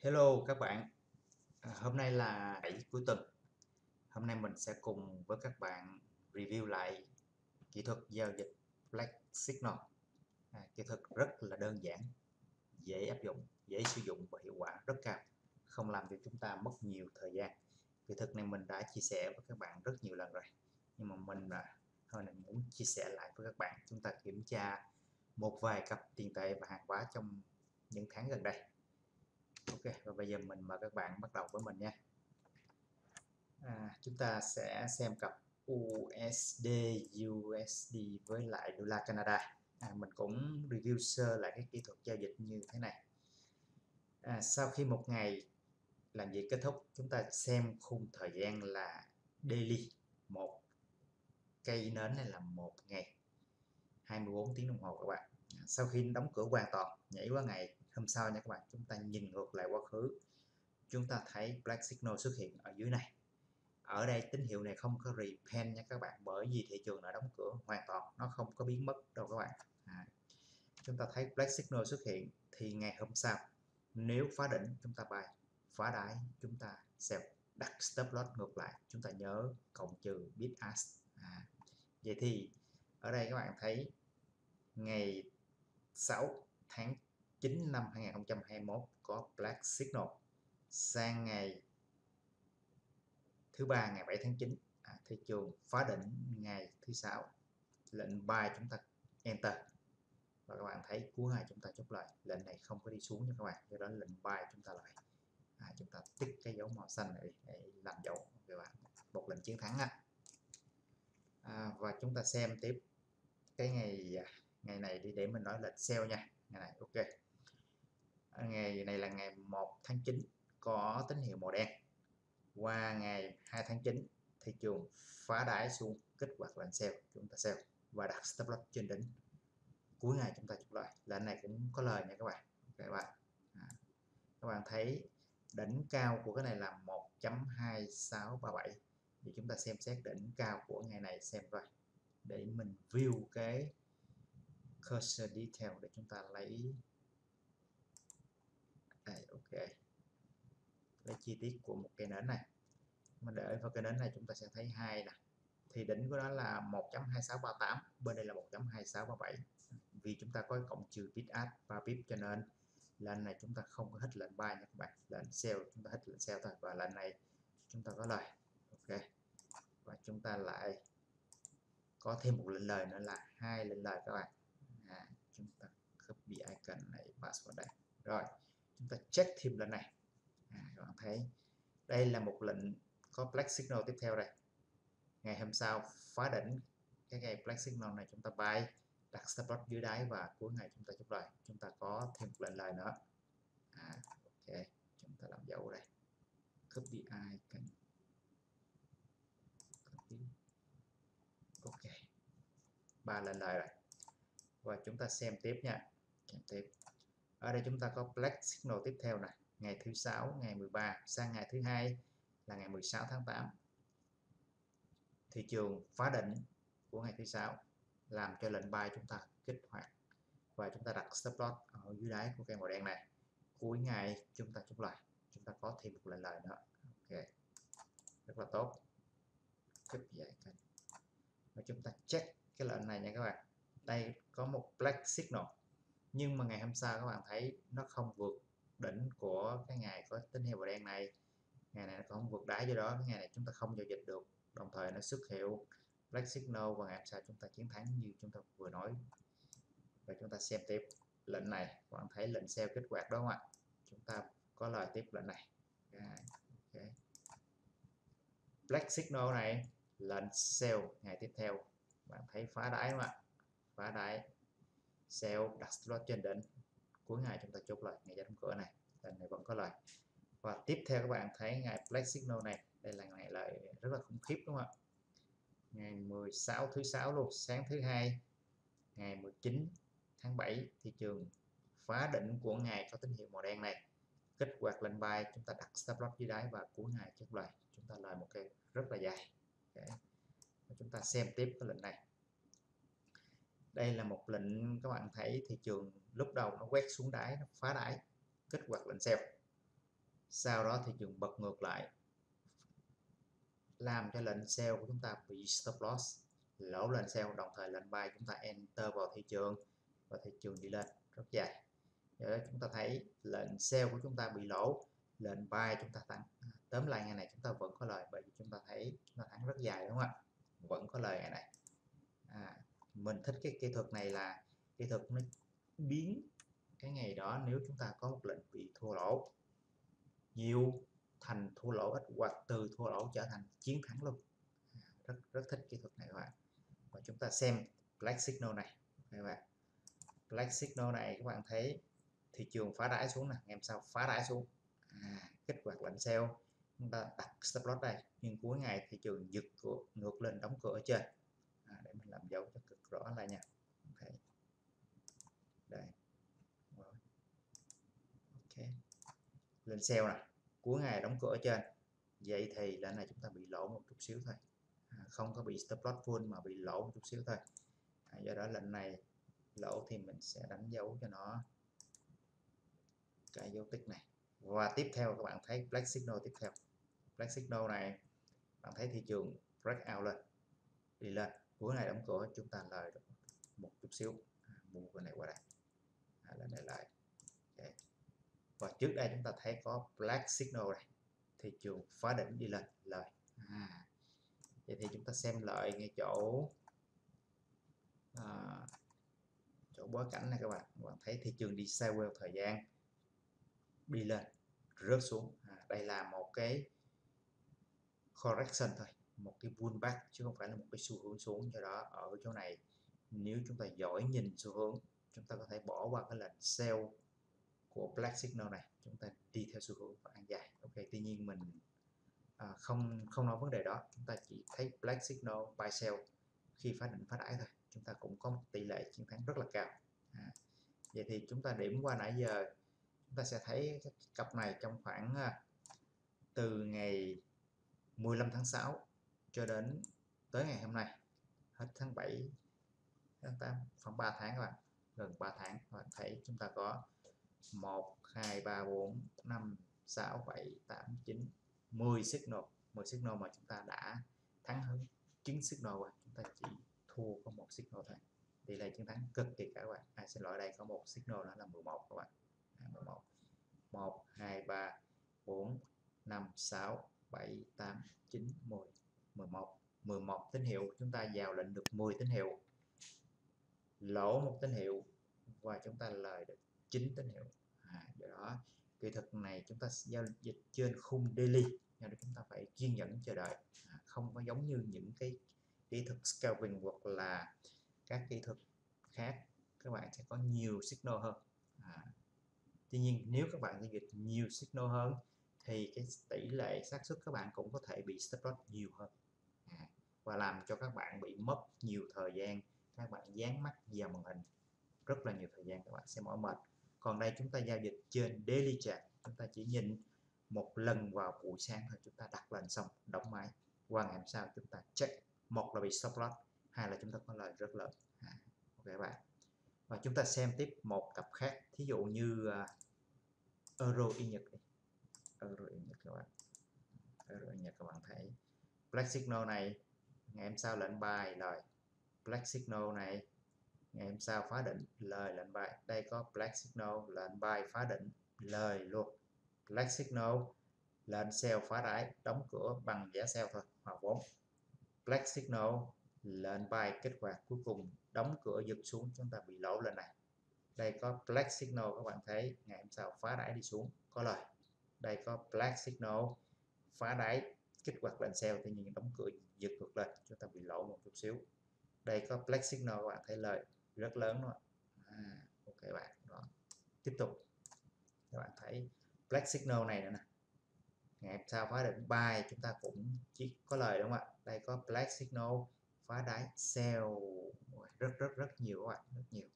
Hello các bạn, hôm nay là 7 cuối tuần. Hôm nay mình sẽ cùng với các bạn review lại kỹ thuật giao dịch Black Signal. Kỹ thuật rất là đơn giản, dễ áp dụng, dễ sử dụng và hiệu quả rất cao, không làm cho chúng ta mất nhiều thời gian. Kỹ thuật này mình đã chia sẻ với các bạn rất nhiều lần rồi, nhưng mà mình hôm nay muốn chia sẻ lại với các bạn. Chúng ta kiểm tra một vài cặp tiền tệ và hàng hóa trong những tháng gần đây. Ok, và bây giờ mình mời các bạn bắt đầu với mình nha. Chúng ta sẽ xem cặp USD USD với lại đô la Canada. Mình cũng review sơ lại cái kỹ thuật giao dịch như thế này. Sau khi một ngày làm việc kết thúc, chúng ta xem khung thời gian là daily, một cây nến này là một ngày 24 tiếng đồng hồ các bạn. Sau khi đóng cửa hoàn toàn, nhảy qua ngày hôm sau nha các bạn, chúng ta nhìn ngược lại quá khứ, chúng ta thấy Black Signal xuất hiện ở dưới này. Ở đây tín hiệu này không có repent nha các bạn, bởi vì thị trường đã đóng cửa hoàn toàn, nó không có biến mất đâu các bạn. Chúng ta thấy Black Signal xuất hiện thì ngày hôm sau nếu phá đỉnh chúng ta buy, phá đáy chúng ta sell, đặt stop loss ngược lại, chúng ta nhớ cộng trừ bid ask. Vậy thì ở đây các bạn thấy ngày 6 tháng 9 năm 2021 có Black Signal, sang ngày thứ ba ngày 7 tháng 9 thị trường phá đỉnh ngày thứ sáu, lệnh buy chúng ta enter và các bạn thấy cuối ngày chúng ta chốt lời. Lệnh này không có đi xuống nha các bạn, do đó lệnh buy chúng ta lại chúng ta tích cái dấu màu xanh này để làm dấu các bạn, một lệnh chiến thắng và chúng ta xem tiếp cái ngày này đi để mình nói lệnh sell nha. Ngày này ok, ngày này là ngày 1 tháng 9 có tín hiệu màu đen. Qua ngày 2 tháng 9 thị trường phá đáy xuống, kích hoạt lệnh sell, chúng ta sell và đặt stop loss trên đỉnh. Cuối ngày chúng ta chốt lời. Lệnh này cũng có lời nha các bạn. Các bạn thấy đỉnh cao của cái này là 1.2637, thì chúng ta xem xét đỉnh cao của ngày này xem coi, để mình view cái cursor detail để chúng ta lấy đây. Ok, lấy chi tiết của một cây nến này, mà để vào cây nến này chúng ta sẽ thấy hai nè, thì đỉnh của nó là 1.2638, bên đây là 1.2637. Vì chúng ta có cộng trừ bid ask 3 pip cho nên lệnh này chúng ta không có hit lệnh buy nha các bạn, lệnh sell chúng ta hit lệnh sell thôi, và lệnh này chúng ta có lời. Ok, và chúng ta lại có thêm một lệnh lời nữa là hai lệnh lời các bạn. Chúng ta copy icon này pass vào đây, rồi chúng ta check thêm lệnh này. Các bạn thấy đây là một lệnh có Black Signal tiếp theo đây. Ngày hôm sau phá đỉnh cái ngày Black Signal này, chúng ta buy, đặt stop loss dưới đáy và cuối ngày chúng ta chốt lời. Chúng ta có thêm một lệnh lời nữa. Ok, chúng ta làm dấu đây, copy icon, copy. Ok, 3 lệnh lời rồi, và chúng ta xem tiếp nha. Xem tiếp ở đây chúng ta có Black Signal tiếp theo này, ngày thứ sáu ngày 13 sang ngày thứ hai là ngày 16 tháng 8, thị trường phá đỉnh của ngày thứ sáu làm cho lệnh buy chúng ta kích hoạt và chúng ta đặt stop loss ở dưới đáy của cây màu đen này. Cuối ngày chúng ta chốt lời, chúng ta có thêm một lệnh lời nữa. Ok, rất là tốt. Và chúng ta check cái lệnh này nha các bạn. Đây có một Black Signal, nhưng mà ngày hôm sau các bạn thấy nó không vượt đỉnh của cái ngày có tín hiệu màu đen này. Ngày này nó không vượt đáy, do đó cái ngày này chúng ta không giao dịch được. Đồng thời nó xuất hiện Black Signal và ngày hôm sau chúng ta chiến thắng như chúng ta vừa nói. Và chúng ta xem tiếp lệnh này, các bạn thấy lệnh sell kích hoạt đó không ạ? Chúng ta có lời tiếp lệnh này. Okay. Black Signal này, lệnh sell ngày tiếp theo, bạn thấy phá đáy không ạ? Phá đáy, sell, đặt slot trên đỉnh, cuối ngày chúng ta chốt lời ngày đóng cửa này, lệnh này vẫn có lời. Và tiếp theo các bạn thấy ngày Black Signal này, đây là ngày lời rất là khủng khiếp đúng không ạ? Ngày 16 thứ sáu luôn, sáng thứ hai ngày 19 tháng 7 thị trường phá đỉnh của ngày có tín hiệu màu đen này, kích hoạt lệnh buy, chúng ta đặt stop loss dưới đáy và cuối ngày chốt lời, chúng ta lời một cái rất là dài. Okay. Chúng ta xem tiếp cái lệnh này. Đây là một lệnh các bạn thấy thị trường lúc đầu nó quét xuống đáy, nó phá đáy, kích hoạt lệnh sell. sau đó thị trường bật ngược lại làm cho lệnh sell của chúng ta bị stop loss, lỗ lệnh sell, đồng thời lệnh buy chúng ta enter vào thị trường và thị trường đi lên rất dài. Do đó chúng ta thấy lệnh sell của chúng ta bị lỗ, lệnh buy chúng ta tăng. Tóm lại ngày này chúng ta vẫn có lời, bởi vì chúng ta thấy chúng ta thắng rất dài, đúng không ạ? Vẫn có lời ngày này. Mình thích cái kỹ thuật này là kỹ thuật nó biến cái ngày đó nếu chúng ta có một lệnh bị thua lỗ nhiều thành thua lỗ ít, hoặc từ thua lỗ trở thành chiến thắng luôn. Rất thích kỹ thuật này các bạn. Và chúng ta xem Black Signal này các bạn. Black Signal này các bạn thấy thị trường phá đáy xuống nè, em sao phá đáy xuống, kích hoạt lệnh sell, chúng ta đặt stop loss đây, nhưng cuối ngày thị trường giật ngược lên đóng cửa ở trên. Để mình làm dấu cho cực rõ lại nha. Okay. Đây. Ok. Lên sell nè, cuối ngày đóng cửa ở trên, vậy thì lệnh này chúng ta bị lỗ một chút xíu thôi, không có bị stop loss full mà bị lỗ một chút xíu thôi. Do đó lệnh này lỗ thì mình sẽ đánh dấu cho nó cái dấu tích này. Và tiếp theo các bạn thấy Black Signal tiếp theo. Black Signal này bạn thấy thị trường break out lên, đi lên, cuối ngày đóng cửa chúng ta lời được một chút xíu, mua cái này qua đây, lên đây lại. Okay. Và trước đây chúng ta thấy có Black Signal này, thị trường phá đỉnh đi lên lời. Vậy thì chúng ta xem lợi ngay chỗ chỗ bối cảnh này các bạn thấy thị trường đi sideways thời gian, đi lên rớt xuống. Đây là một cái correction thôi, một cái pullback chứ không phải là một cái xu hướng xuống. Do đó ở chỗ này nếu chúng ta giỏi nhìn xu hướng, chúng ta có thể bỏ qua cái lệnh sell của Black Signal này, chúng ta đi theo xu hướng và ăn dài. Ok, tuy nhiên mình không nói vấn đề đó, chúng ta chỉ thấy Black Signal buy sell khi phá đỉnh phá đáy thôi, chúng ta cũng có một tỷ lệ chiến thắng rất là cao. Vậy thì chúng ta điểm qua nãy giờ, chúng ta sẽ thấy cái cặp này trong khoảng từ ngày 15 tháng 6 cho đến tới ngày hôm nay, hết tháng 7 tháng 8, khoảng 3 tháng các bạn, gần 3 tháng. Các bạn thấy chúng ta có 1 2 3 4 5 6 7 8 9 10 signal, 10 signal mà chúng ta đã thắng hơn 9 signal rồi, chúng ta chỉ thua có một signal thôi. Tỷ lệ chiến thắng cực kỳ cao các bạn. Xin lỗi, đây có một signal đó là 11 các bạn. 11. 1 2 3 4 5 6 7 8 9 10 11. 11 tín hiệu, chúng ta vào lệnh được 10 tín hiệu, lỗ một tín hiệu và chúng ta lời được 9 tín hiệu. Do đó kỹ thuật này chúng ta giao dịch trên khung daily, nên chúng ta phải kiên nhẫn chờ đợi, không có giống như những cái kỹ thuật scalping hoặc là các kỹ thuật khác, các bạn sẽ có nhiều signal hơn. Tuy nhiên nếu các bạn giao dịch nhiều signal hơn thì cái tỷ lệ xác suất các bạn cũng có thể bị stop loss nhiều hơn, và làm cho các bạn bị mất nhiều thời gian, các bạn dán mắt vào màn hình rất là nhiều thời gian, các bạn sẽ mỏi mệt. Còn đây chúng ta giao dịch trên daily chart, chúng ta chỉ nhìn một lần vào buổi sáng thôi, chúng ta đặt lệnh xong đóng máy, qua ngày hôm sau chúng ta check, một là bị stop loss, hai là chúng ta có lời rất lớn. Ok các bạn. Và chúng ta xem tiếp một cặp khác, thí dụ như Euro Yên Nhật đi. Euro Yên Nhật các bạn. Euro Yên Nhật các bạn thấy Black Signal này ngày hôm sau lệnh buy lời, Black Signal này ngày hôm sau phá đỉnh lời lệnh buy. Đây có Black Signal lệnh buy phá đỉnh lời luôn, Black Signal lệnh sell phá đáy đóng cửa bằng giá sell thôi, hòa vốn. Black Signal lệnh buy kết hoạt cuối cùng đóng cửa giật xuống, chúng ta bị lỗ lên này. Đây có Black Signal các bạn thấy ngày hôm sau phá đáy đi xuống có lời. Đây có Black Signal phá đáy kích hoạt lệnh sell, tuy nhiên đóng cửa giật ngược lên, chúng ta bị lỗ một chút xíu. Đây có Black Signal các bạn thấy lời rất lớn luôn. Ok bạn. Đó. Tiếp tục các bạn thấy Black Signal này nữa nè, ngày sau phá đỉnh buy chúng ta cũng chỉ có lời, đúng không ạ? Đây có Black Signal phá đáy sell rất nhiều các bạn, rất nhiều.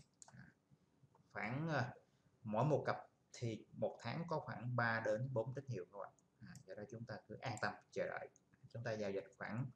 Khoảng mỗi một cặp thì một tháng có khoảng 3 đến 4 tín hiệu các bạn. Do đó chúng ta cứ an tâm chờ đợi. Chúng ta giao dịch khoảng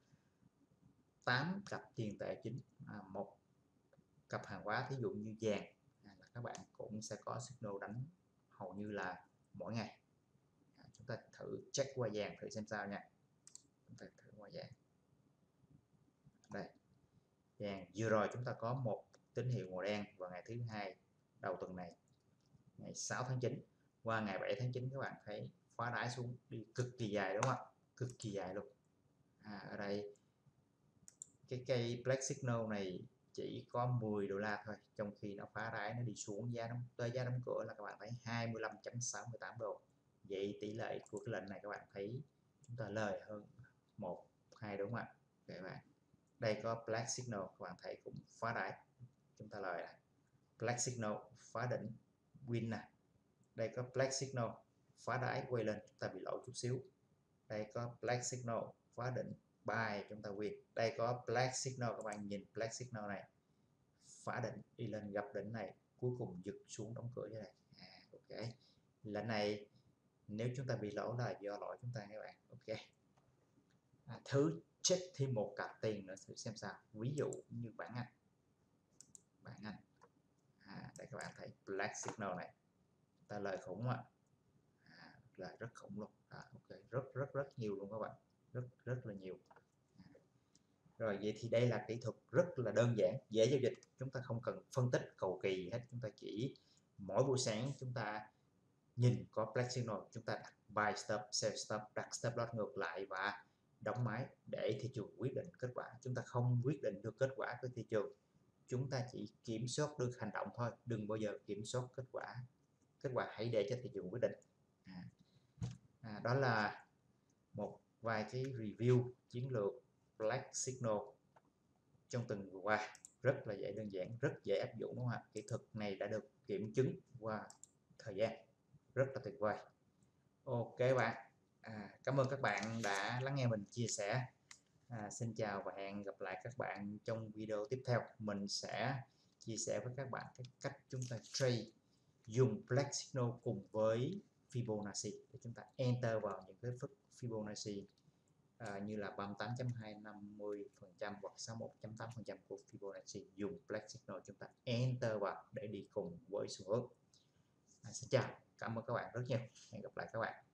8 cặp tiền tệ chính, một cặp hàng hóa thí dụ như vàng, là các bạn cũng sẽ có signal đánh hầu như là mỗi ngày. ta thử check qua vàng thử xem sao nha. Chúng ta thử qua vàng. Đây, vàng vừa rồi chúng ta có một tín hiệu màu đen vào ngày thứ hai đầu tuần này, ngày 6 tháng 9. Qua ngày 7 tháng 9 các bạn thấy phá đáy xuống đi cực kỳ dài đúng không ạ? Cực kỳ dài luôn. Ở đây cái cây Black Signal này chỉ có 10 đô la thôi, trong khi nó phá đáy nó đi xuống tới giá đóng cửa là các bạn thấy 25.68 đô. Vậy tỷ lệ của cái lệnh này các bạn thấy chúng ta lời hơn 1-2 đúng không ạ? Các bạn, đây có Black Signal các bạn thấy cũng phá đáy, chúng ta lời này. Black Signal phá đỉnh win nè. Đây có Black Signal phá đáy quay lên, chúng ta bị lỗ chút xíu. Đây có Black Signal phá đỉnh buy, chúng ta win. Đây có Black Signal, các bạn nhìn Black Signal này phá đỉnh đi lên gặp đỉnh này, cuối cùng giật xuống đóng cửa như này. Ok, lần này nếu chúng ta bị lỗ là do lỗi chúng ta các bạn. Ok, thứ check thêm một cặp tiền nữa thử xem sao. Ví dụ như bảng Anh đây các bạn thấy Black Signal này ta lời khủng ạ. Là rất khủng luôn. Ok, rất nhiều luôn các bạn, rất là nhiều. Rồi vậy thì đây là kỹ thuật rất là đơn giản, dễ giao dịch, chúng ta không cần phân tích cầu kỳ gì hết, chúng ta chỉ mỗi buổi sáng chúng ta nhìn có Black Signal, chúng ta đặt buy stop, sell stop, đặt stop loss ngược lại và đóng máy để thị trường quyết định kết quả. Chúng ta không quyết định được kết quả của thị trường, chúng ta chỉ kiểm soát được hành động thôi, đừng bao giờ kiểm soát kết quả. Kết quả hãy để cho thị trường quyết định. Đó là một vài cái review chiến lược Black Signal trong tuần vừa qua, rất là dễ, đơn giản, rất dễ áp dụng đúng không ạ? Kỹ thuật này đã được kiểm chứng qua thời gian, rất là tuyệt vời. Ok bạn, cảm ơn các bạn đã lắng nghe mình chia sẻ. Xin chào và hẹn gặp lại các bạn trong video tiếp theo. Mình sẽ chia sẻ với các bạn cái cách chúng ta trade dùng Black Signal cùng với Fibonacci để chúng ta enter vào những cái phức Fibonacci như là 38.250% hoặc 61.8% của Fibonacci. Dùng Black Signal chúng ta enter vào để đi cùng với xu hướng. Xin chào, cảm ơn các bạn rất nhiều, hẹn gặp lại các bạn.